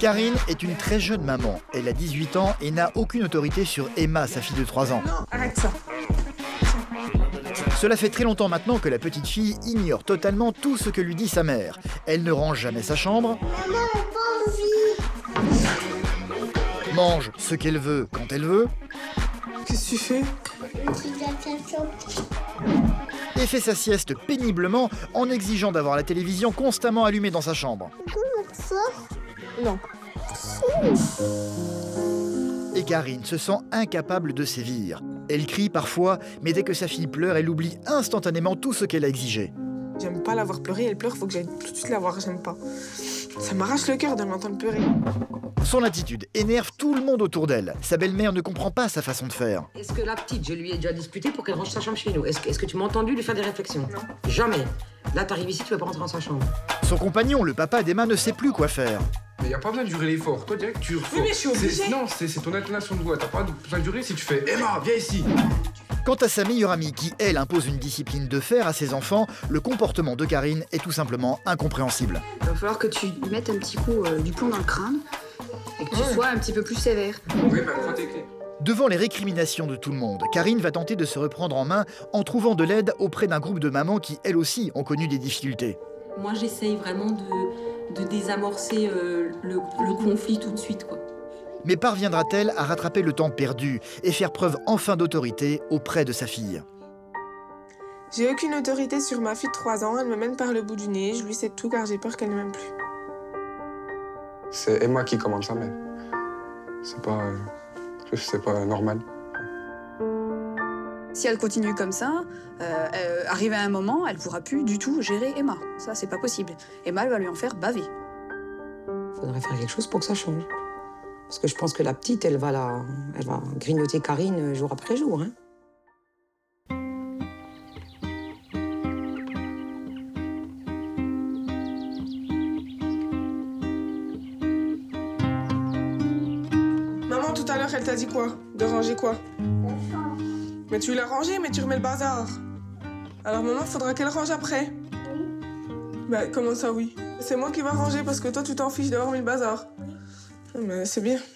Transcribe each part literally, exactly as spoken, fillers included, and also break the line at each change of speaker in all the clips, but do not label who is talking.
Karine est une très jeune maman. Elle a dix-huit ans et n'a aucune autorité sur Emma, sa fille de trois ans.
Non, arrête ça.
Cela fait très longtemps maintenant que la petite fille ignore totalement tout ce que lui dit sa mère. Elle ne range jamais sa chambre.
Maman, pas envie.
Mange ce qu'elle veut quand elle veut.
Qu'est-ce que tu fais?
Et fait sa sieste péniblement en exigeant d'avoir la télévision constamment allumée dans sa chambre.
Non.
Et Karine se sent incapable de sévir. Elle crie parfois, mais dès que sa fille pleure, elle oublie instantanément tout ce qu'elle a exigé.
J'aime pas la voir pleurer, elle pleure, faut que j'aille tout de suite la voir, j'aime pas. Ça m'arrache le cœur de l'entendre pleurer.
Son attitude énerve tout le monde autour d'elle. Sa belle-mère ne comprend pas sa façon de faire.
Est-ce que la petite, je lui ai déjà discuté pour qu'elle range sa chambre chez nous? Est-ce que, est-ce que tu m'as entendu lui faire des réflexions?
Non.
Jamais. Là, t'arrives ici, tu vas pas rentrer dans sa chambre.
Son compagnon, le papa d'Emma, ne sait plus quoi faire.
Mais y a pas besoin de durer l'effort. Toi, direct, tu...
Oui, mais je suis obligée.
Non, c'est ton intonation de voix. T'as pas besoin de durer si tu fais « Emma, viens ici !»
Quant à sa meilleure amie, qui, elle, impose une discipline de fer à ses enfants, le comportement de Karine est tout simplement incompréhensible.
Il va falloir que tu lui mettes un petit coup euh, du plomb dans le crâne et que tu
Ouais.
sois un petit peu plus sévère.
Oui, bah prends tes clés.
Devant les récriminations de tout le monde, Karine va tenter de se reprendre en main en trouvant de l'aide auprès d'un groupe de mamans qui, elles aussi, ont connu des difficultés.
Moi, j'essaye vraiment de, de désamorcer euh, le, le conflit tout de suite, quoi.
Mais parviendra-t-elle à rattraper le temps perdu et faire preuve enfin d'autorité auprès de sa fille?
J'ai aucune autorité sur ma fille de trois ans, elle me mène par le bout du nez, je lui sais tout car j'ai peur qu'elle ne m'aime plus.
C'est Emma qui commande sa mère. C'est pas... Euh, c'est pas normal.
Si elle continue comme ça, euh, euh, arrivé à un moment, elle pourra plus du tout gérer Emma. Ça, c'est pas possible. Emma, elle va lui en faire baver.
Faudrait faire quelque chose pour que ça change. Parce que je pense que la petite, elle va, la, elle va grignoter Karine jour après jour. Hein.
Maman, tout à l'heure, elle t'a dit quoi? De ranger quoi? Mais tu l'as rangé, mais tu remets le bazar. Alors maman, faudra qu'elle range après. Bah, comment ça, oui? C'est moi qui vais ranger parce que toi, tu t'en fiches d'avoir mis le bazar. Mais c'est bien.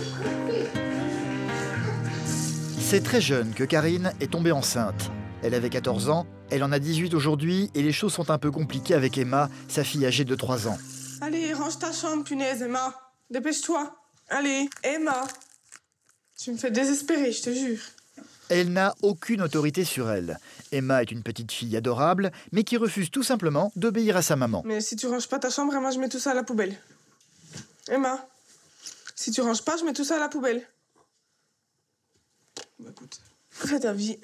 C'est très jeune que Karine est tombée enceinte. Elle avait quatorze ans, elle en a dix-huit aujourd'hui et les choses sont un peu compliquées avec Emma, sa fille âgée de trois ans.
Allez, range ta chambre, punaise, Emma. Dépêche-toi. Allez, Emma. Tu me fais désespérer, je te jure.
Elle n'a aucune autorité sur elle. Emma est une petite fille adorable, mais qui refuse tout simplement d'obéir à sa maman.
Mais si tu ranges pas ta chambre, Emma, je mets tout ça à la poubelle. Emma, si tu ranges pas, je mets tout ça à la poubelle. Bah écoute, fais ta vie.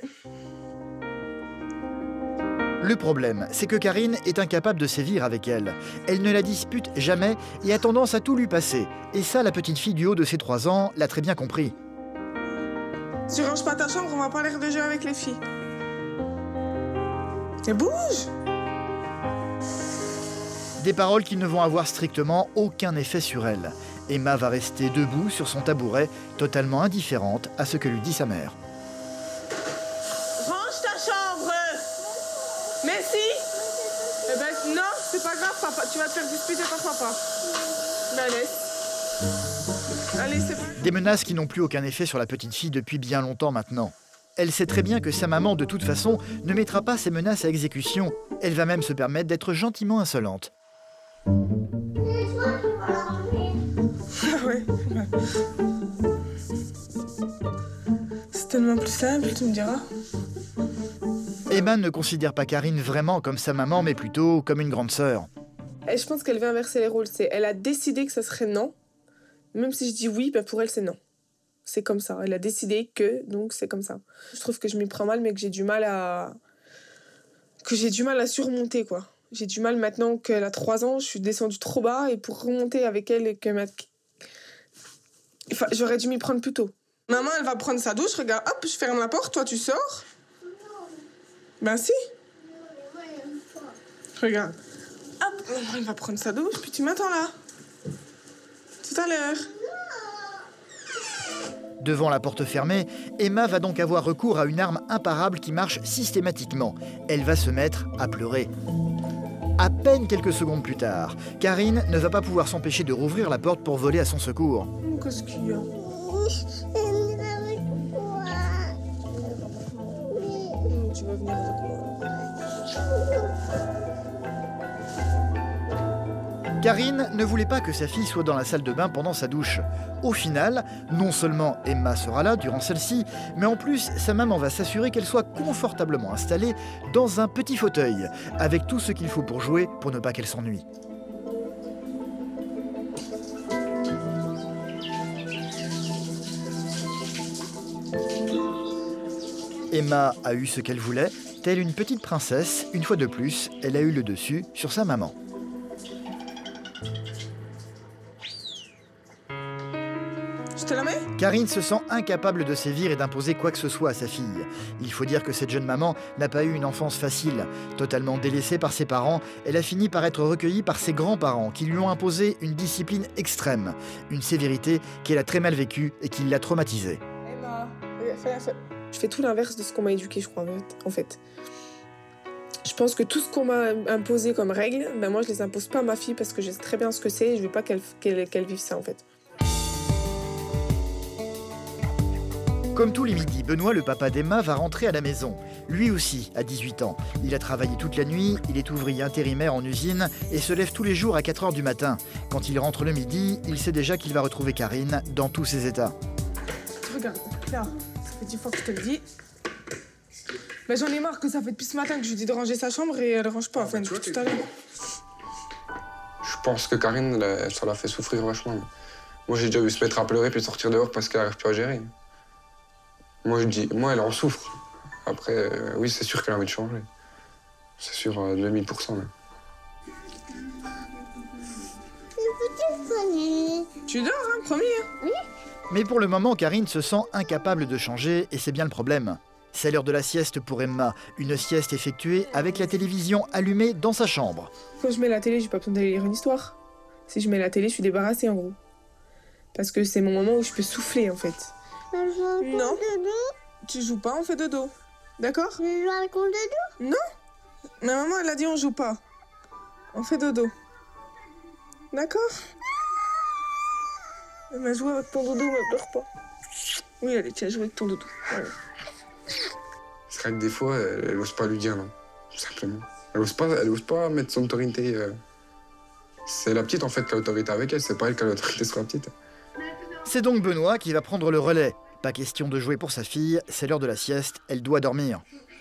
Le problème, c'est que Karine est incapable de sévir avec elle. Elle ne la dispute jamais et a tendance à tout lui passer. Et ça, la petite fille du haut de ses trois ans l'a très bien compris.
Si tu ranges pas ta chambre, on va pas l'air de jeu avec les filles. Et bouge!
Des paroles qui ne vont avoir strictement aucun effet sur elle. Emma va rester debout sur son tabouret, totalement indifférente à ce que lui dit sa mère.
Range ta chambre! Mais si! Eh ben non, c'est pas grave, papa. Tu vas te faire disputer par papa. Ben laisse. Allez, c'est bon.
Des menaces qui n'ont plus aucun effet sur la petite fille depuis bien longtemps maintenant. Elle sait très bien que sa maman, de toute façon, ne mettra pas ces menaces à exécution. Elle va même se permettre d'être gentiment insolente.
Ah ouais. C'est tellement plus simple, tu me diras.
Emma ne considère pas Karine vraiment comme sa maman, mais plutôt comme une grande sœur.
Et je pense qu'elle veut inverser les rôles. C'est, elle a décidé que ça serait non. Même si je dis oui, ben pour elle, c'est non. C'est comme ça. Elle a décidé que, donc c'est comme ça. Je trouve que je m'y prends mal, mais que j'ai du mal à... que j'ai du mal à surmonter, quoi. J'ai du mal maintenant qu'elle a trois ans, je suis descendue trop bas, et pour remonter avec elle, et que ma... enfin, j'aurais dû m'y prendre plus tôt. Maman, elle va prendre sa douche, regarde, hop, je ferme la porte, toi tu sors. Ben si. Regarde. Hop, maman, elle va prendre sa douche, puis tu m'attends là. Tout à l'heure.
Devant la porte fermée, Emma va donc avoir recours à une arme imparable qui marche systématiquement. Elle va se mettre à pleurer. À peine quelques secondes plus tard, Karine ne va pas pouvoir s'empêcher de rouvrir la porte pour voler à son secours.
Qu'est-ce qu'il y a? Tu vas venir avec moi.
Karine ne voulait pas que sa fille soit dans la salle de bain pendant sa douche. Au final, non seulement Emma sera là durant celle-ci, mais en plus, sa maman va s'assurer qu'elle soit confortablement installée dans un petit fauteuil, avec tout ce qu'il faut pour jouer, pour ne pas qu'elle s'ennuie. Emma a eu ce qu'elle voulait, telle une petite princesse. Une fois de plus, elle a eu le dessus sur sa maman.
Je te la mets?
Karine se sent incapable de sévir et d'imposer quoi que ce soit à sa fille. Il faut dire que cette jeune maman n'a pas eu une enfance facile. Totalement délaissée par ses parents, elle a fini par être recueillie par ses grands-parents qui lui ont imposé une discipline extrême, une sévérité qu'elle a très mal vécue et qui l'a traumatisée.
Emma, fais, fais. Je fais tout l'inverse de ce qu'on m'a éduqué, je crois, en fait. Je pense que tout ce qu'on m'a imposé comme règles, ben moi je les impose pas à ma fille parce que je sais très bien ce que c'est et je veux pas qu'elle qu'elle, qu'elle vive ça en fait.
Comme tous les midis, Benoît, le papa d'Emma, va rentrer à la maison. Lui aussi a dix-huit ans. Il a travaillé toute la nuit, il est ouvrier intérimaire en usine et se lève tous les jours à quatre heures du matin. Quand il rentre le midi, il sait déjà qu'il va retrouver Karine dans tous ses états.
Regarde, là, ça fait dix fois que je te le dis. Ben, j'en ai marre que ça fait depuis ce matin que je lui dis de ranger sa chambre et elle range pas, enfin depuis tout à l'heure.
Je pense que Karine, elle, ça l'a fait souffrir vachement. Moi, j'ai déjà vu se mettre à pleurer puis sortir dehors parce qu'elle n'arrive plus à gérer. Moi, je dis, moi, elle en souffre. Après, euh, oui, c'est sûr qu'elle a envie de changer. C'est sûr, euh, deux mille pour cent même.
Tu dors, hein, promis, hein? Oui.
Mais pour le moment, Karine se sent incapable de changer et c'est bien le problème. C'est l'heure de la sieste pour Emma, une sieste effectuée avec la télévision allumée dans sa chambre.
Quand je mets la télé, j'ai pas besoin d'aller lire une histoire. Si je mets la télé, je suis débarrassée en gros. Parce que c'est mon moment où je peux souffler en fait. Non, tu joues pas, on fait dodo. D'accord?
Je joue avec mon dodo?
Non, ma maman elle a dit on joue pas. On fait dodo. D'accord? Elle m'a joué avec ton dodo, mais pleure pas. Oui, allez, tiens, joue avec ton dodo. Allez.
C'est vrai que des fois, elle, elle ose pas lui dire non, tout simplement. Elle ose pas, elle ose pas mettre son autorité. Euh... C'est la petite en fait qui a l'autorité avec elle, c'est pas elle qui a l'autorité sur la petite.
C'est donc Benoît qui va prendre le relais. Pas question de jouer pour sa fille, c'est l'heure de la sieste, elle doit dormir.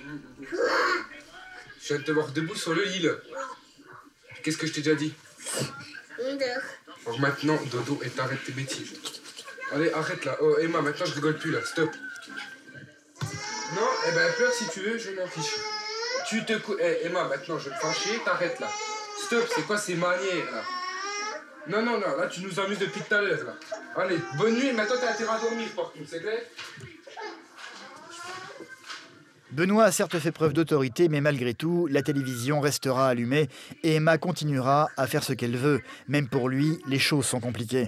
Je viens de te voir debout sur le lit, là. Qu'est-ce que je t'ai déjà dit? Alors maintenant, dodo, et t'arrêtes tes bêtises. Allez, arrête là. Oh, Emma, maintenant je rigole plus là, stop. Non, eh ben pleure si tu veux, je m'en fiche. Tu te cou... Eh, Emma, maintenant je vais me fâcher, t'arrêtes là. Stop, c'est quoi ces manières là? Non, non, non, là tu nous amuses depuis tout à l'heure là. Allez, bonne nuit, maintenant t'as intérêt à dormir par contre, c'est clair?
Benoît a certes fait preuve d'autorité, mais malgré tout, la télévision restera allumée et Emma continuera à faire ce qu'elle veut. Même pour lui, les choses sont compliquées.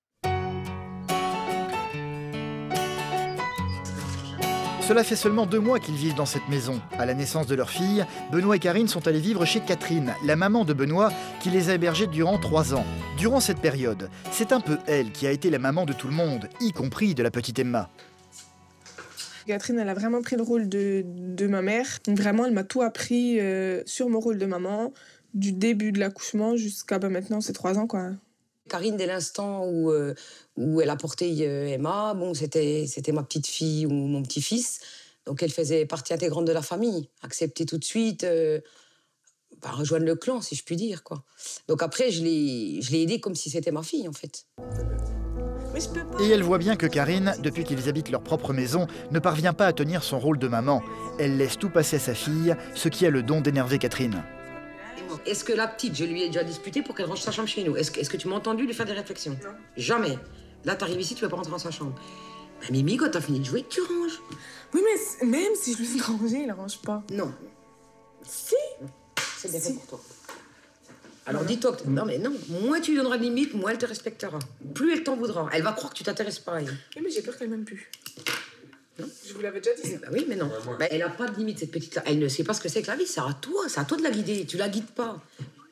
Cela fait seulement deux mois qu'ils vivent dans cette maison. À la naissance de leur fille, Benoît et Karine sont allés vivre chez Catherine, la maman de Benoît, qui les a hébergés durant trois ans. Durant cette période, c'est un peu elle qui a été la maman de tout le monde, y compris de la petite Emma.
Catherine, elle a vraiment pris le rôle de, de ma mère. Vraiment, elle m'a tout appris euh, sur mon rôle de maman, du début de l'accouchement jusqu'à bah, maintenant, c'est trois ans, quoi.
Karine, dès l'instant où, euh, où elle a porté euh, Emma, bon, c'était, c'était ma petite fille ou mon petit-fils. Donc, elle faisait partie intégrante de la famille. Accepter tout de suite, euh, bah, rejoindre le clan, si je puis dire, quoi. Donc après, je l'ai, je l'ai aidée comme si c'était ma fille, en fait.
Et elle voit bien que Karine, depuis qu'ils habitent leur propre maison, ne parvient pas à tenir son rôle de maman. Elle laisse tout passer à sa fille, ce qui a le don d'énerver Catherine.
Est-ce que la petite, je lui ai déjà disputé pour qu'elle range sa chambre chez nous? Est-ce que, est-ce que tu m'as entendu lui faire des réflexions? Non. Jamais. Là, t'arrives ici, tu vas pas rentrer dans sa chambre. Bah, Mimi, quand t'as fini de jouer, tu ranges.
Oui, mais même si je lui dis de ranger, il range pas.
Non.
Si.
C'est bien
si.
fait pour toi. Alors dis-toi que... Non, mais non. Moins tu lui donneras de limites, moins elle te respectera. Plus elle t'en voudra. Elle va croire que tu t'intéresses pas à elle.
Oui, mais j'ai peur qu'elle m'aime plus.
Non.
Je vous l'avais déjà dit.
Bah oui, mais non. Bah, elle a pas de limite, cette petite-là. Elle ne sait pas ce que c'est que la vie. C'est à toi. C'est à toi de la guider. Tu la guides pas.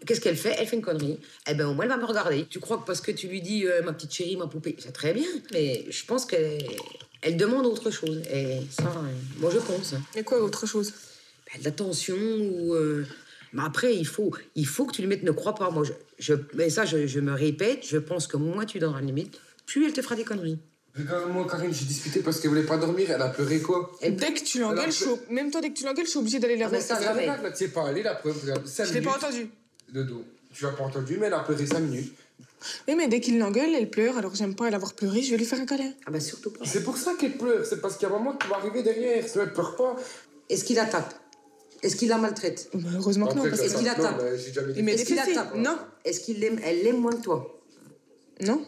Qu'est-ce qu'elle fait? Elle fait une connerie. Eh ben, au moins, elle va me regarder. Tu crois que parce que tu lui dis euh, ma petite chérie, ma poupée, c'est très bien, mais je pense qu'elle elle demande autre chose. Et ça, euh, moi, je pense.
Et quoi, autre chose?
Ben, de l'attention ou... Euh... Mais après, il faut, il faut que tu lui mettes ne crois pas. Moi, je, je, mais ça, je, je me répète, je pense que moins tu donneras la limite, plus elle te fera des conneries.
Regarde-moi, Karine, j'ai disputé parce qu'elle voulait pas dormir, elle a pleuré quoi?
Et dès que tu l'engueules, je suis... même toi, dès que tu l'engueules, je suis obligée d'aller la voir.
ça, jamais.
Là, tu sais pas aller, la preuve, regarde, cinq
Je l'ai
minutes.
pas entendu.
De dos. Tu l'as pas entendu, mais elle a pleuré cinq minutes.
Oui, mais dès qu'il l'engueule, elle pleure, alors j'aime pas elle avoir pleuré, je vais lui faire un câlin.
Ah bah surtout pas.
C'est pour ça qu'elle pleure, c'est parce qu'il y a un moment qui va arriver derrière, sinon elle pleure pas.
Est-ce qu'il la tape? Est-ce qu'il la maltraite?
Bah, heureusement que non, parce
Est-ce qu'il la tape?
Il met des
Est-ce qu'il la
fessées?
tape?
Non.
Est-ce qu'il l'aime? Elle l'aime moins que toi?
Non.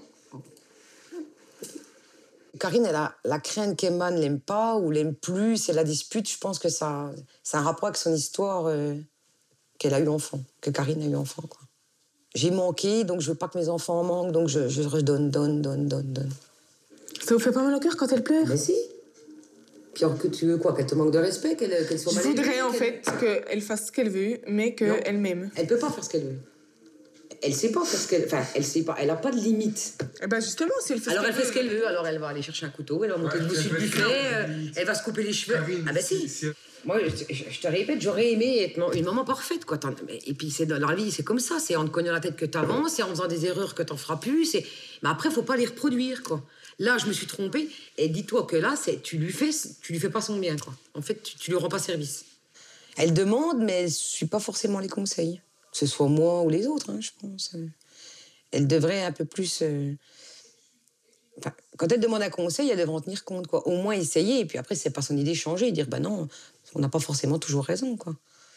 Karine, elle a la crainte qu'Emma ne l'aime pas ou l'aime plus, c'est la dispute. Je pense que ça, c'est un rapport avec son histoire euh, qu'elle a eu enfant, que Karine a eu enfant, quoi. J'ai manqué, donc je veux pas que mes enfants en manquent, donc je, je redonne, donne, donne, donne, donne.
Ça vous fait pas mal au cœur quand elle pleure?
Mais si. Puis alors que tu veux quoi? Qu'elle te manque de respect? Qu'elle qu'elle soit
Je
mal
voudrais
élevée,
en fait qu'elle fasse ce qu'elle veut, mais qu'elle m'aime.
Elle peut pas faire ce qu'elle veut. Elle sait pas faire ce qu'elle... Enfin, elle sait pas. Elle a pas de limite.
Eh ben justement, si elle fait
alors
ce
elle fait ce qu'elle veut. Alors elle va aller chercher un couteau, elle va monter
Ouais,
debout sur le
elle
buffet,
veut
euh, elle va se couper les cheveux.
Karine,
Ah ben si.
c'est-
Moi, je, je- je te répète, j'aurais aimé être une maman parfaite, quoi. T'en- mais- Et puis c'est dans la vie, c'est comme ça. C'est en te cognant la tête que t'avances, c'est en faisant des erreurs que t'en feras plus. c'est- Mais après, faut pas les reproduire, quoi. Là, je me suis trompée. Et dis-toi que là, c'est tu lui fais, tu lui fais pas son bien, quoi. En fait, tu, tu lui rends pas service. Elle demande, mais elle suit pas forcément les conseils. Que ce soit moi ou les autres, hein, je pense. Elle devrait un peu plus... euh, Enfin, quand elle demande un conseil, elle devrait en tenir compte, quoi. Au moins essayer, et puis après, c'est pas son idée changer, et dire, bah non, on n'a pas forcément toujours raison, quoi.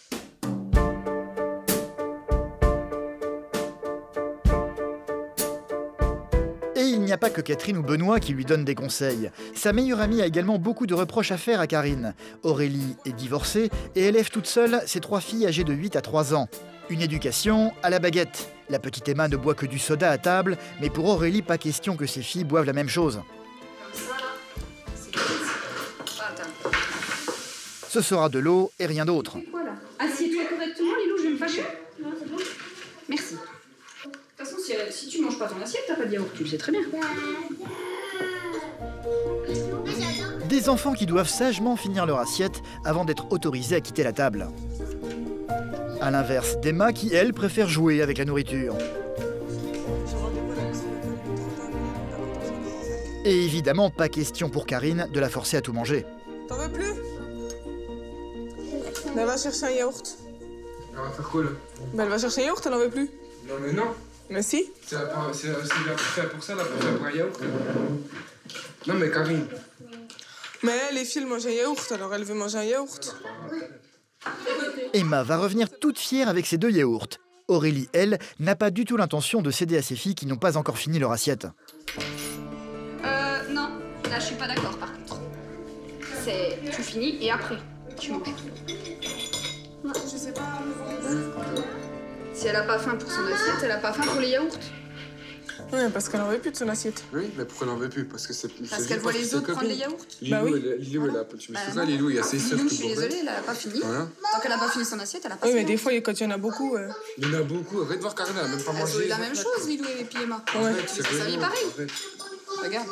Et il n'y a pas que Catherine ou Benoît qui lui donnent des conseils. Sa meilleure amie a également beaucoup de reproches à faire à Karine. Aurélie est divorcée et élève toute seule ses trois filles âgées de huit à trois ans. Une éducation à la baguette. La petite Emma ne boit que du soda à table, mais pour Aurélie, pas question que ses filles boivent la même chose. Ce sera de l'eau et rien d'autre.
Voilà. Assieds-toi correctement, Lilou, je vais me fâcher. Non, c'est bon. Merci. De toute façon, si, euh, si tu manges pas ton assiette, t'as pas de yaourt, tu le sais très bien.
Des enfants qui doivent sagement finir leur assiette avant d'être autorisés à quitter la table. À l'inverse d'Emma qui, elle, préfère jouer avec la nourriture. Et évidemment, pas question pour Karine de la forcer à tout manger.
T'en veux plus? Elle va chercher un yaourt.
Elle va faire quoi là?
Bah elle va chercher un yaourt, elle en veut plus.
Non mais non,
Mais si.
c'est c'est- c'est bien fait pour ça, là, pour faire pour un yaourt. Non mais Karine,
Mais elle, les filles, elles mangent un yaourt, alors elle veut manger un yaourt.
Emma va revenir toute fière avec ses deux yaourts. Aurélie, elle, n'a pas du tout l'intention de céder à ses filles qui n'ont pas encore fini leur assiette.
Euh, non. Là, je suis pas d'accord, par contre. C'est... Tu finis et après, tu manges.
Je sais pas.
Si elle a pas faim pour son assiette, elle a pas faim pour les yaourts.
Ouais, parce qu'elle en veut plus de son assiette.
oui, mais pourquoi elle en veut plus? Parce que c'est plus.
Parce qu'elle voit les autres prendre les yaourts.
Lilou,
Bah oui.
elle, Lilou, elle a pas. Tu me
Bah
fais ça,
non.
Lilou, il y a ses sœurs
Lilou,
tout
je suis
bourrées.
désolée, elle a pas fini.
Voilà.
Tant qu'elle a pas fini son assiette, elle a pas
Oui,
fini.
mais des fois, quand il y en a beaucoup. euh,
Il y en a beaucoup, arrête de voir Karine, elle a même pas
Elles ont
mangé.
eu la même chose, Lilou et puis Emma.
Ouais.
Arrête, c'est
Ça
vrai,
vit
non,
pareil.
arrête.
Regarde.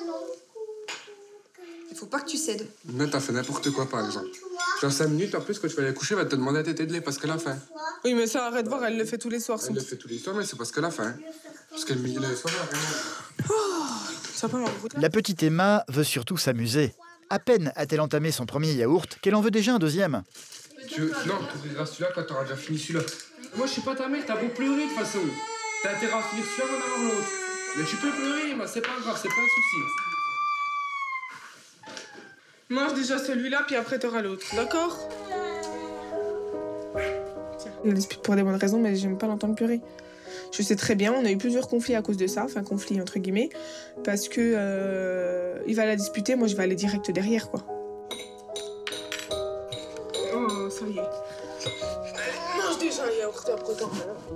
Il faut pas que tu cèdes.
Là, t'as fait n'importe quoi, par exemple. Dans cinq minutes, en plus, quand tu vas aller coucher, elle va te demander à téter de lait parce qu'elle a faim.
Oui, mais ça, arrête de voir, elle le fait tous les soirs.
Elle
son-
le fait tous les soirs, mais c'est parce qu'elle a faim. Parce qu'elle met le soir, elle a rien.
Ça peut m'embrouiller.
La petite Emma veut surtout s'amuser. À peine a-t-elle entamé son premier yaourt qu'elle en veut déjà un deuxième.
Tu veux... Non, tu ouvriras celui-là quand t'auras déjà fini celui-là. Moi, je suis pas ta mère, t'as beau pleurer de toute façon. T'as intérêt à finir celui-là avant d'avoir l'autre. Mais tu peux pleurer, mais c'est pas grave, c'est pas un souci.
Mange déjà celui-là, puis après t'auras l'autre, d'accord? Tiens. On dispute pour des bonnes raisons, mais j'aime pas l'entendre pleurer. Je sais très bien, on a eu plusieurs conflits à cause de ça, enfin conflits entre guillemets, parce que euh, il va la disputer, moi je vais aller direct derrière, quoi. Oh, ça y est. Mange déjà un yaourt après t'en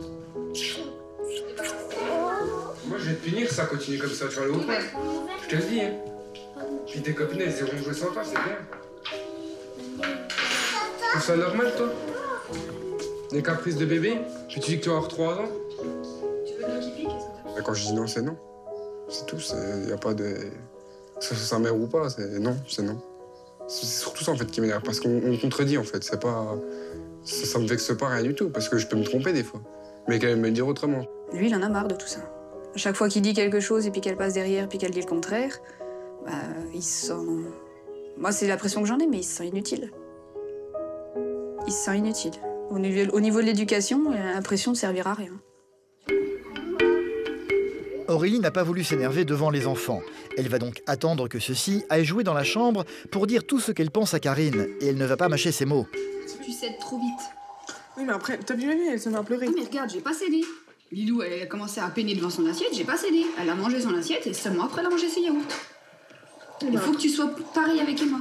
Moi, je vais te punir, ça continue comme ça, tu vas aller au coin. Je te le dis, hein. Puis tes copines, elles iront jouer sans toi, c'est bien. Tu trouves ça normal, toi? Des caprices de bébé, puis tu dis que tu vas avoir trois ans.
Tu veux de l'eau qui pique et ça va.
Quand je dis non, c'est non. C'est tout, il n'y a pas de... Que ce soit sa mère ou pas, c'est non, c'est non. C'est surtout ça en fait qui m'énerve, parce qu'on on contredit en fait, c'est pas... Ça, ça me vexe pas rien du tout, parce que je peux me tromper des fois. Mais qu'elle me le dire autrement.
Lui, il en a marre de tout ça. À chaque fois qu'il dit quelque chose et puis qu'elle passe derrière puis qu'elle dit le contraire, bah, il se sent... Moi, c'est l'impression que j'en ai, mais il se sent inutile. Il se sent inutile. Au niveau, au niveau de l'éducation, il a l'impression de servir à rien.
Aurélie n'a pas voulu s'énerver devant les enfants. Elle va donc attendre que ceux-ci aillent jouer dans la chambre pour dire tout ce qu'elle pense à Karine. Et elle ne va pas mâcher ses mots.
Tu cèdes trop vite.
Oui, mais après, t'as vu, elle se met à pleurer.
Ah, mais regarde, j'ai pas cédé. Lilou, elle a commencé à peiner devant son assiette, j'ai pas cédé. Elle a mangé son assiette et seulement après, elle a mangé ses yaourts. Il faut que tu sois pareil avec Emma.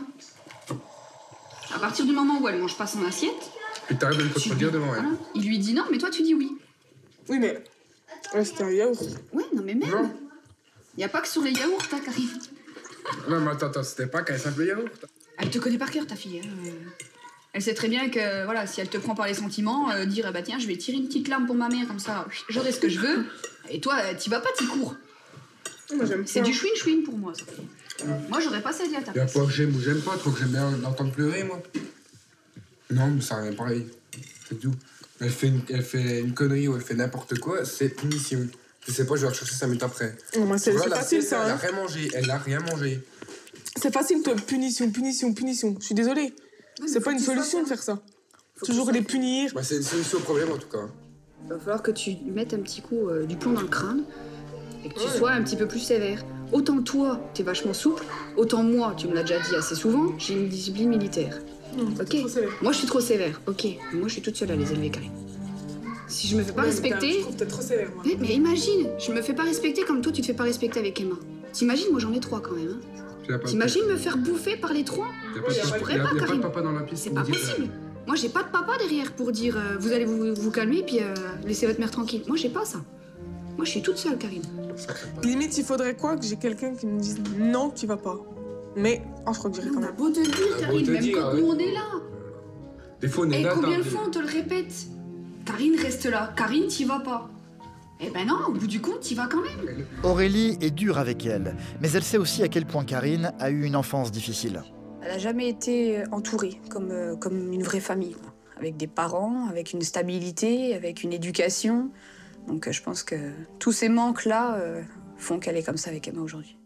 À partir du moment où elle mange pas son assiette...
Puis t'arrêtes de me contredire devant elle.
Voilà. Il lui dit non, mais toi, tu dis oui.
Oui, mais... Ouais, c'était un yaourt.
Ouais, non, mais même.
Non.
Y a pas que sur les yaourts, hein, Karine.
Non, mais attends, attends, c'était pas qu'un simple yaourt.
Elle te connaît par cœur, ta fille. Hein. Elle sait très bien que, voilà, si elle te prend par les sentiments, euh, dire, bah tiens, je vais tirer une petite larme pour ma mère, comme ça, j'aurai ce que je veux. Et toi, t'y vas pas, t'y cours. C'est du chouin-chouin pour moi, ça. Moi, j'aurais pas cédé à ta place.
Y'a pas que j'aime ou j'aime pas, trop que j'aime bien l'entendre pleurer, moi. Non, mais ça revient pareil. C'est tout. Elle fait, une, elle fait une connerie ou elle fait n'importe quoi, c'est punition. Je sais pas, je vais rechercher cinq minutes après.
Oh, c'est
Voilà,
facile, ça.
Elle
Hein.
a rien mangé, elle a rien mangé.
C'est facile, toi. Punition, punition, punition. Je suis désolée.
Ouais,
C'est pas une solution de faire ça. Toujours les punir.
Bah, c'est une solution au problème en tout cas.
Il va falloir que tu lui mettes un petit coup euh, du plomb dans le crâne et que tu sois un petit peu plus sévère. Autant toi, t'es vachement souple, autant moi, tu me l'as déjà dit assez souvent, j'ai une discipline militaire.
Non,
Ok. Moi, je suis trop sévère. Ok. Moi, je suis toute seule à les élever, Karine. Si je me fais pas
Ouais,
respecter...
Je trouve que t'es trop sévère, moi.
Mais, mais imagine, je me fais pas respecter comme toi, tu te fais pas respecter avec Emma. T'imagines, moi, j'en ai trois quand même. Hein. T'imagines me faire bouffer par les trois?
Y'a pas,
Je
de-
pourrais
y a-
pas,
y a pas de
Karine.
papa dans la pièce
C'est
pour
pas
dire,
possible. Moi, j'ai pas de papa derrière pour dire euh, vous allez vous, vous calmer puis euh, laisser votre mère tranquille. Moi, j'ai pas ça. Moi, je suis toute seule, Karine.
Limite, il faudrait quoi? Que j'ai quelqu'un qui me dise non, tu vas pas. Mais, oh, je crois que j'irai quand
On a
même.
beau te le dire,
On a beau
Karine,
te
même
dire,
quand
ouais.
nous, on est là.
Des fois, on est
Et
là,
combien de
t'as-
fois on te le répète? Karine, reste là. Karine, t'y vas pas. Eh ben non, au bout du compte, t'y vas quand même.
Aurélie est dure avec elle, mais elle sait aussi à quel point Karine a eu une enfance difficile.
Elle n'a jamais été entourée comme, euh, comme une vraie famille, quoi. Avec des parents, avec une stabilité, avec une éducation. Donc euh, je pense que tous ces manques-là euh, font qu'elle est comme ça avec Emma aujourd'hui.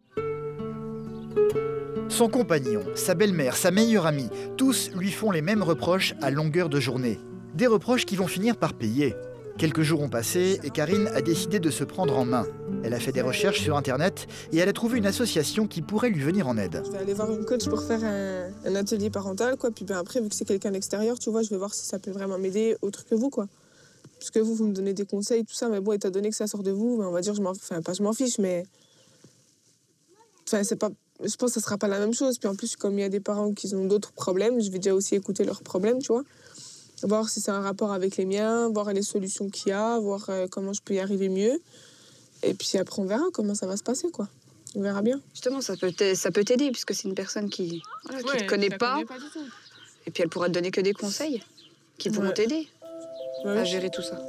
Son compagnon, sa belle-mère, sa meilleure amie, tous lui font les mêmes reproches à longueur de journée. Des reproches qui vont finir par payer. Quelques jours ont passé et Karine a décidé de se prendre en main. Elle a fait des recherches sur Internet et elle a trouvé une association qui pourrait lui venir en aide.
Je vais aller voir une coach pour faire un, un atelier parental, quoi. Puis ben, après, vu que c'est quelqu'un d'extérieur, tu vois, je vais voir si ça peut vraiment m'aider autre que vous, quoi. Parce que vous, vous me donnez des conseils, tout ça, mais bon, étant donné que ça sort de vous, ben, on va dire, je m'en... Enfin, pas je m'en fiche, mais... Enfin, c'est pas... Je pense que ça sera pas la même chose. Puis en plus, comme il y a des parents qui ont d'autres problèmes, je vais déjà aussi écouter leurs problèmes, tu vois. Voir si c'est un rapport avec les miens, voir les solutions qu'il y a, voir euh, comment je peux y arriver mieux. Et puis après, on verra comment ça va se passer, quoi. On verra bien.
Justement, ça peut t'a- ça peut t'aider, puisque c'est une personne qui ne voilà, te connaît pas.
du tout.
Et puis elle pourra te donner que des conseils qui pourront
Ouais.
t'aider
Ouais,
à
ouais.
gérer tout ça.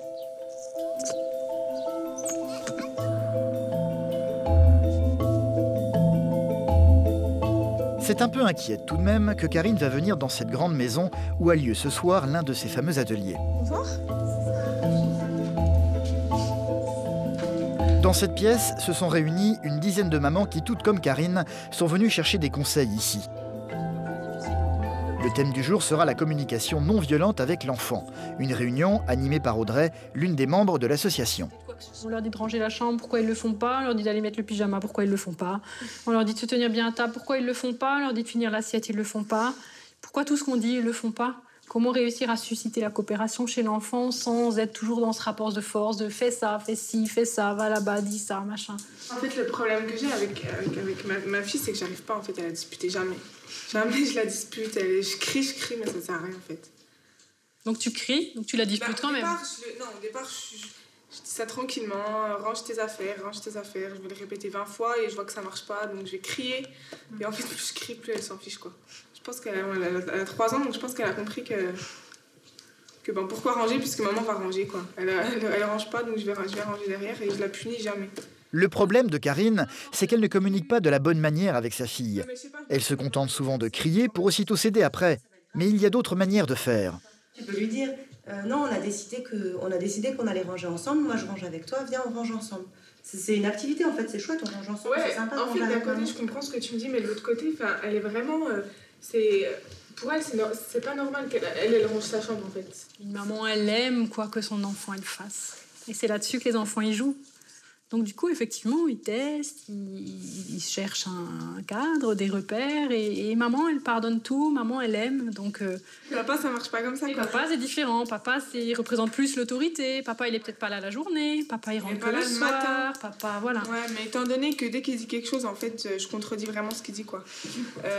C'est un peu inquiète tout de même que Karine va venir dans cette grande maison où a lieu ce soir l'un de ses fameux ateliers.
Bonsoir.
Dans cette pièce, se sont réunies une dizaine de mamans qui, toutes comme Karine, sont venues chercher des conseils ici. Le thème du jour sera la communication non violente avec l'enfant. Une réunion animée par Audrey, l'une des membres de l'association.
On leur dit de ranger la chambre, pourquoi ils le font pas? On leur dit d'aller mettre le pyjama, pourquoi ils le font pas? On leur dit de se tenir bien à table, pourquoi ils le font pas? On leur dit de finir l'assiette, ils le font pas. Pourquoi tout ce qu'on dit, ils le font pas? Comment réussir à susciter la coopération chez l'enfant sans être toujours dans ce rapport de force, de fais ça, fais ci, fais ça, va là-bas, dis ça, machin.
En fait, le problème que j'ai avec, avec, avec ma, ma fille, c'est que j'arrive pas en fait à la disputer, jamais. Jamais je la dispute, elle, je crie, je crie, mais ça sert à rien en fait.
Donc tu cries, donc tu la disputes
Bah,
quand
au
même.
départ, je, non, au départ, je, je, je dis ça tranquillement, range tes affaires, range tes affaires, je vais le répéter vingt fois et je vois que ça marche pas, donc je vais crier. Et en fait, plus je crie, plus elle s'en fiche, quoi. Je pense qu'elle a, elle a, elle a trois ans, donc je pense qu'elle a compris que, Que ben, pourquoi ranger puisque maman va ranger, quoi. Elle, elle, elle range pas, donc je vais, je vais ranger derrière et je la punis jamais.
Le problème de Karine, c'est qu'elle ne communique pas de la bonne manière avec sa fille. Elle se contente souvent de crier pour aussitôt céder après. Mais il y a d'autres manières de faire.
Tu peux lui dire, euh, non, on a décidé que, on a décidé qu'on allait ranger ensemble, moi je range avec toi, viens on range ensemble. C'est une activité en fait, c'est chouette, on range ensemble,
ouais,
c'est sympa.
En fait, d'un côté, je comprends ce que tu me dis, mais de l'autre côté, elle est vraiment... Euh, c'est... Pour elle, c'est no pas normal qu'elle elle, elle range sa chambre, en fait.
Une maman, elle aime quoi que son enfant elle fasse. Et c'est là-dessus que les enfants y jouent. Donc du coup, effectivement, ils testent, ils, ils cherchent un cadre, des repères, et, et maman, elle pardonne tout, maman, elle aime. Donc, euh...
Papa, ça marche pas comme ça, quoi.
Papa, c'est différent. Papa, il représente plus l'autorité. Papa, il est peut-être pas là la journée. Papa, il rentre que le soir. Matin. Papa, voilà.
Ouais, mais étant donné que dès qu'il dit quelque chose, en fait, je contredis vraiment ce qu'il dit, quoi. Euh...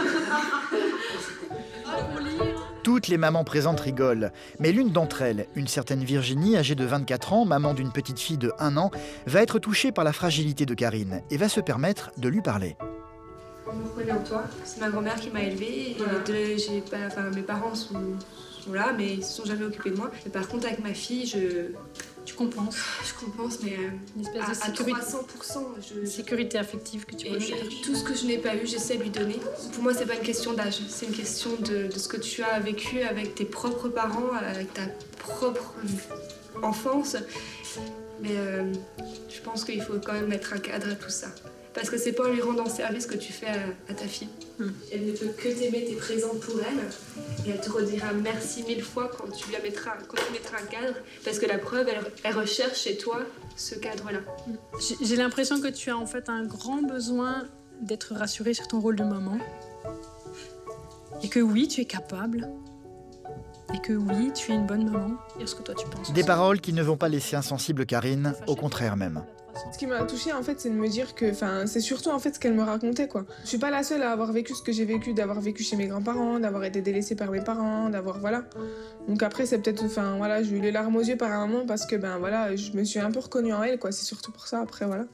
Toutes les mamans présentes rigolent, mais l'une d'entre elles, une certaine Virginie, âgée de vingt-quatre ans, maman d'une petite fille de un an, va être touchée par la fragilité de Karine et va se permettre de lui parler.
Vous prenez en toi. C'est ma grand-mère qui m'a élevée. Voilà. Et pas, enfin, mes parents sont, sont là, mais ils se sont jamais occupés de moi. Mais par contre, avec ma fille, je...
Tu compenses.
Je compense, mais euh,
une espèce
à,
de sécurité,
à trois cents pour cent. Je,
sécurité affective que tu
et
recherches.
Tout ce que je n'ai pas eu, j'essaie de lui donner. Pour moi, c'est pas une question d'âge. C'est une question de, de ce que tu as vécu avec tes propres parents, avec ta propre enfance. Mais euh, je pense qu'il faut quand même mettre un cadre à tout ça. Parce que c'est pas en lui rendant service que tu fais à, à ta fille. Mm. Elle ne peut que t'aimer, t'es présent pour elle. Et elle te redira merci mille fois quand tu, lui mettras, quand tu mettras un cadre. Parce que la preuve, elle, elle recherche chez toi ce cadre-là.
Mm. J'ai l'impression que tu as en fait un grand besoin d'être rassurée sur ton rôle de maman. Et que oui, tu es capable. Et que oui, tu es une bonne maman. Est-ce que toi tu penses?
Des paroles qui ne vont pas laisser insensible Karine, au contraire même.
Ce qui m'a touchée, en fait, c'est de me dire que, enfin, c'est surtout en fait ce qu'elle me racontait, quoi. Je suis pas la seule à avoir vécu ce que j'ai vécu, d'avoir vécu chez mes grands-parents, d'avoir été délaissée par mes parents, d'avoir, voilà. Donc après, c'est peut-être, enfin, voilà, j'ai eu les larmes aux yeux par un moment parce que, ben, voilà, je me suis un peu reconnue en elle, quoi. C'est surtout pour ça. Après, voilà.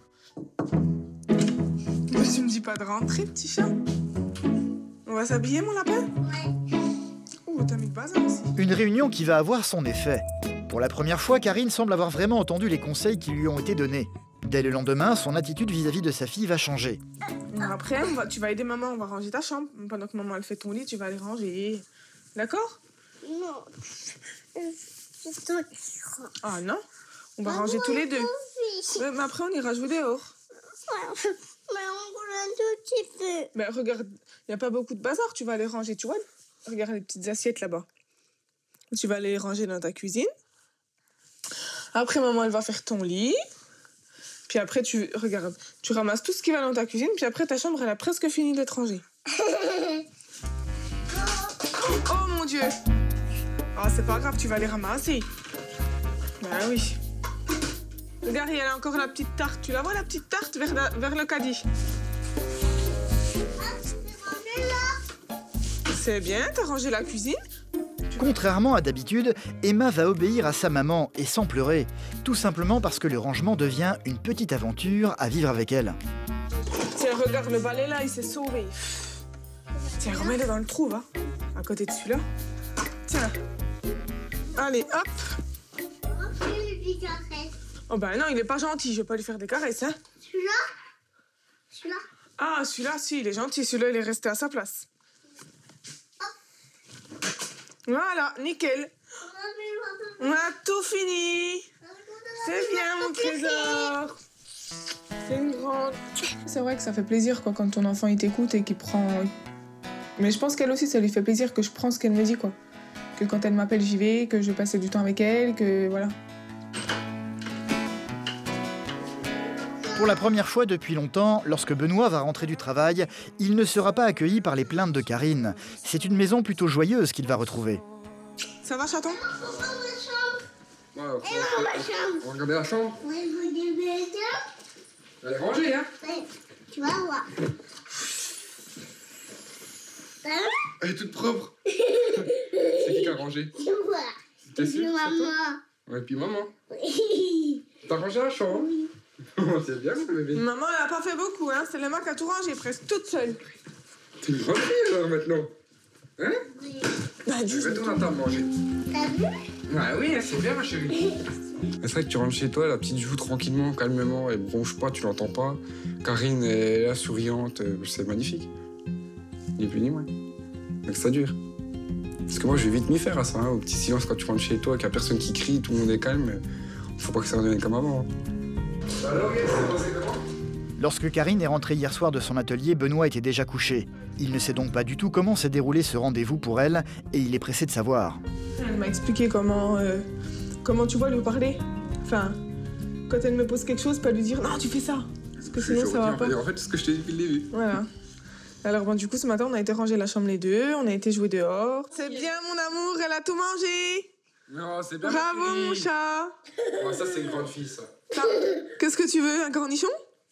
Moi, tu me dis pas de rentrer, petit chat? On va s'habiller, mon lapin? Ouais. Oh, t'as mis le bazar aussi.
Une réunion qui va avoir son effet. Pour la première fois, Karine semble avoir vraiment entendu les conseils qui lui ont été donnés. Dès le lendemain, son attitude vis-à-vis de sa fille va changer.
Après, on va, tu vas aider maman, on va ranger ta chambre. Pendant que maman elle fait ton lit, tu vas aller ranger. D'accord?
Non. C'est toi qui ranges.
Ah non? On va ranger tous les deux. Ouais, mais après, on ira jouer dehors.
Mais on roule un tout petit peu.
Mais regarde, il n'y a pas beaucoup de bazar. Tu vas aller ranger, tu vois? Regarde les petites assiettes là-bas. Tu vas les ranger dans ta cuisine. Après, maman, elle va faire ton lit. Puis après, tu regarde, tu ramasses tout ce qui va dans ta cuisine. Puis après, ta chambre, elle a presque fini d'être rangée. Oh mon Dieu! Ah, c'est pas grave, tu vas les ramasser. Ben oui. Regarde, il y a encore la petite tarte. Tu la vois, la petite tarte, vers, la, vers le caddie? C'est bien, t'as rangé la cuisine.
Contrairement à d'habitude, Emma va obéir à sa maman et sans pleurer, tout simplement parce que le rangement devient une petite aventure à vivre avec elle.
Tiens, regarde, le balai là, il s'est sauvé. Tiens, remets-le dans le trou, va. À côté de celui-là. Tiens. Allez, hop. Oh ben non, il est pas gentil, je vais pas lui faire des caresses, hein.
Celui-là? Celui-là?
Ah, celui-là, si, il est gentil, celui-là, il est resté à sa place. Voilà, nickel. On a tout fini. C'est bien, mon trésor. C'est une grande. C'est vrai que ça fait plaisir quoi, quand ton enfant il t'écoute et qu'il prend. Mais je pense qu'elle aussi, ça lui fait plaisir que je prends ce qu'elle me dit, quoi. Que quand elle m'appelle, j'y vais, que je vais passer du temps avec elle, que voilà.
Pour la première fois depuis longtemps, lorsque Benoît va rentrer du travail, il ne sera pas accueilli par les plaintes de Karine. C'est une maison plutôt joyeuse qu'il va retrouver.
Ça va, chaton?
Ouais, on, on, on va regarder la chambre.
Oui, vous devez bien.
Elle est rangée, hein?
Oui, tu vas voir.
Elle est toute propre. C'est qui qui a rangé?
Tu vois.
T'es sûr?
Maman.
Ouais, puis maman.
Oui.
T'as rangé la chambre? Oui. C'est bien, mon bébé.
Maman, elle a pas fait beaucoup, hein. C'est Emma qui a tout rangé, presque toute seule.
T'es une grande fille, alors, maintenant. Hein?
Oui.
Bah, dis,
retourne à table manger.
T'as vu?
Ouais, oui, c'est bien, ma chérie. C'est vrai que tu rentres chez toi, la petite joue tranquillement, calmement, elle bronche pas, tu l'entends pas. Karine est là, souriante, c'est magnifique. Ni plus ni moins. Mais que ça dure. Parce que moi, je vais vite m'y faire à ça, hein, au petit silence quand tu rentres chez toi, qu'il n'y a personne qui crie, tout le monde est calme. Faut pas que ça redevienne comme avant. Hein. Alors, ok, c'est passé comment?
Lorsque Karine est rentrée hier soir de son atelier, Benoît était déjà couché. Il ne sait donc pas du tout comment s'est déroulé ce rendez-vous pour elle, et il est pressé de savoir.
Elle m'a expliqué comment, euh, comment tu vois lui parler. Enfin, quand elle me pose quelque chose, pas lui dire non, tu fais ça. Parce que sinon, ça va pas.
En fait, c'est ce que je t'ai dit depuis le début.
Voilà. Alors, bon, du coup, ce matin, on a été ranger la chambre les deux, on a été jouer dehors. C'est bien, mon amour, elle a tout mangé.
Non, c'est bien.
Bravo, mon chat.
Oh, ça, c'est une grande fille, ça.
Qu'est-ce que tu veux, un cornichon?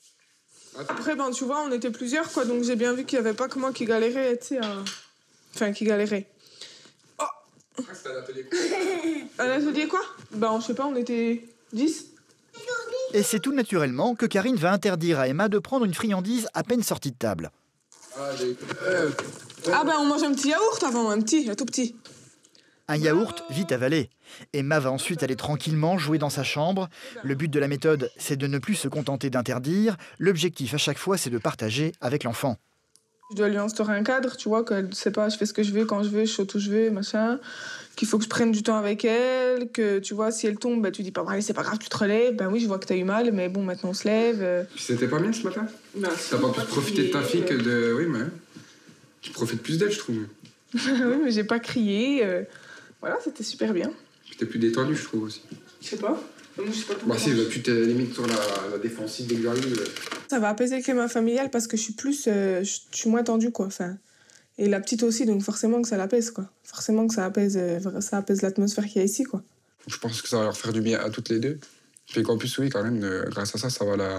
Après, ben, tu vois, on était plusieurs, quoi, donc j'ai bien vu qu'il n'y avait pas que moi qui galérait, tu sais, à... Enfin, qui galérait. Oh
ah, c'était à l'atelier quoi?
À l'atelier quoi? Ben, je sais pas, on était dix.
Et c'est tout naturellement que Karine va interdire à Emma de prendre une friandise à peine sortie de table.
Ah, j'ai... Euh...
Ah ben, on mange un petit yaourt avant, un petit, un tout petit.
Un yaourt vite avalé. Emma va ensuite aller tranquillement jouer dans sa chambre. Le but de la méthode, c'est de ne plus se contenter d'interdire. L'objectif à chaque fois, c'est de partager avec l'enfant.
Je dois lui instaurer un cadre, tu vois, qu'elle ne sait pas, je fais ce que je veux, quand je veux, je saute où je veux, machin. Qu'il faut que je prenne du temps avec elle, que tu vois, si elle tombe, bah, tu dis pas, bon, allez, c'est pas grave, tu te relèves. Ben oui, je vois que t'as eu mal, mais bon, maintenant on se lève.
C'était pas bien ce matin?
Ben,
t'as pas pu profiter de ta fille que de... Oui, mais... Tu profites plus d'elle, je trouve.
Oui, mais j'ai pas crié. Euh... Voilà, c'était super bien.
Puis t'es plus détendu, je trouve aussi.
Je sais pas. Moi, je sais pas
bah si, bah, tu t'es limite sur la, la défensive dès que j'arrive.
Ça va apaiser le climat familial parce que je suis plus... Euh, je suis moins tendue, quoi. Enfin, et la petite aussi, donc forcément que ça l'apaise, quoi. Forcément que ça apaise, euh, ça apaise l'atmosphère qu'il y a ici, quoi.
Je pense que ça va leur faire du bien à toutes les deux. Puis qu'en plus, oui, quand même, euh, grâce à ça, ça va la...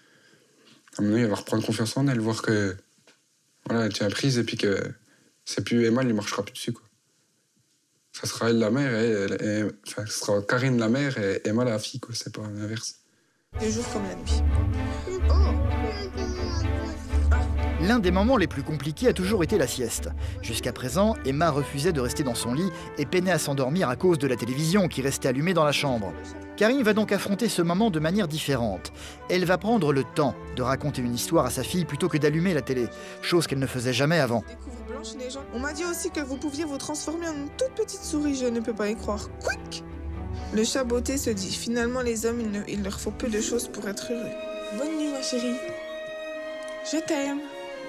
À mon avis, elle va reprendre confiance en elle, voir que... Voilà, elle tient prise et puis que c'est plus Emma, il ne marchera plus dessus, quoi. Ça sera elle la mère, et, et, et, enfin, ce sera Karine la mère et Emma la fille, quoi. C'est pas l'inverse.
Le jour comme la nuit.
L'un des moments les plus compliqués a toujours été la sieste. Jusqu'à présent, Emma refusait de rester dans son lit et peinait à s'endormir à cause de la télévision qui restait allumée dans la chambre. Karine va donc affronter ce moment de manière différente. Elle va prendre le temps de raconter une histoire à sa fille plutôt que d'allumer la télé, chose qu'elle ne faisait jamais avant.
On m'a dit aussi que vous pouviez vous transformer en une toute petite souris, je ne peux pas y croire. Quick! Le chat botté se dit, finalement les hommes, il, ne, il leur faut peu de choses pour être heureux. Bonne nuit ma chérie. Je t'aime.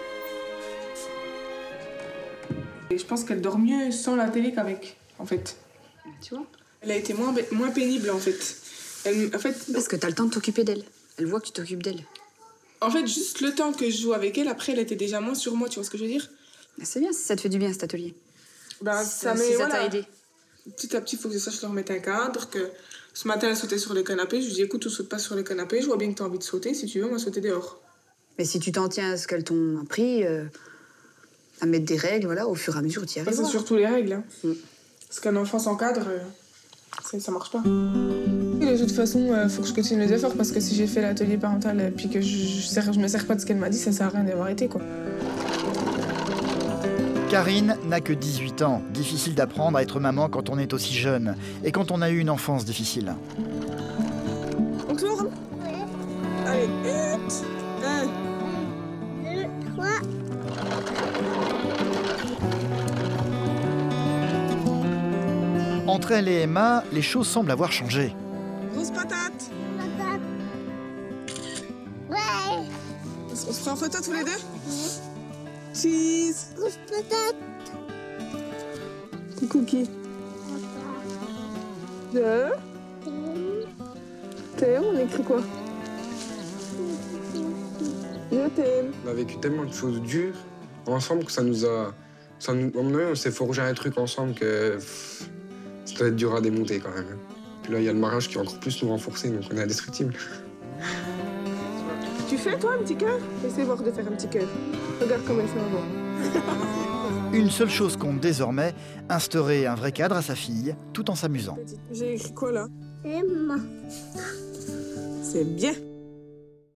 Et je pense qu'elle dort mieux sans la télé qu'avec, en fait.
Tu vois?
Elle a été moins, moins pénible, en fait. Elle, en fait.
Parce que t'as le temps de t'occuper d'elle. Elle voit que tu t'occupes d'elle.
En fait, juste le temps que je joue avec elle, après, elle était déjà moins sur moi, tu vois ce que je veux dire?
C'est bien si ça te fait du bien, cet atelier.
Bah,
si
ça,
ça, si ça
voilà.
t'a aidé.
Petit à petit, il faut que je sache leur mettre un cadre, que ce matin, elle sautait sur le canapé. Je lui dis, écoute, tu sautes pas sur le canapé, je vois bien que tu as envie de sauter. Si tu veux, moi, sauter dehors.
Mais si tu t'en tiens à ce qu'elles t'ont appris, euh, à mettre des règles, voilà, au fur et à mesure, tu y arrives.
C'est surtout les règles. Hein. Mm. Parce qu'un enfant sans cadre, euh, ça marche pas. Et de toute façon, il euh, faut que je continue les efforts, parce que si j'ai fait l'atelier parental et puis que je, je, je me sers pas de ce qu'elle m'a dit, ça sert à rien d'avoir arrêté, quoi.
Karine n'a que dix-huit ans. Difficile d'apprendre à être maman quand on est aussi jeune et quand on a eu une enfance difficile.
On tourne?
Oui.
Allez, huit, un,
deux, trois.
Entre elle et Emma, les choses semblent avoir changé.
Grosse patate.
Patate. Ouais.
On se fera en photo tous les deux? Cheese.
Grosse patate.
Cookie. Je t'aime. On écrit quoi? Je t'aime.
On a vécu tellement de choses dures ensemble que ça nous a... Ça nous, à mon avis, on s'est forgé un truc ensemble que pff, ça doit être dur à démonter quand même. Puis là, il y a le mariage qui est encore plus nous renforcer, donc on est indestructible.
Tu fais, toi, un petit cœur? Essaye voir de faire un petit cœur. Regarde comme elle fait maman.
Une seule chose compte désormais, instaurer un vrai cadre à sa fille, tout en s'amusant.
J'ai écrit quoi, là?
Emma.
C'est bien.